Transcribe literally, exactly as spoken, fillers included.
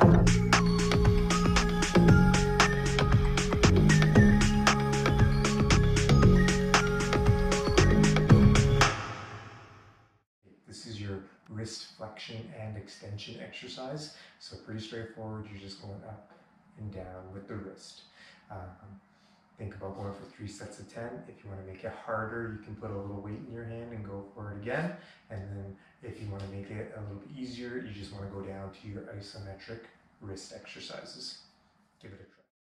This is your wrist flexion and extension exercise. So pretty straightforward. You're just going up and down with the wrist. Um, think about going for three sets of ten. If you want to make it harder, you can put a little weight in your hand and go for it again. And then if you want to make it a little bit easier, you just want to go down to your isometric wrist exercises. Give it a try.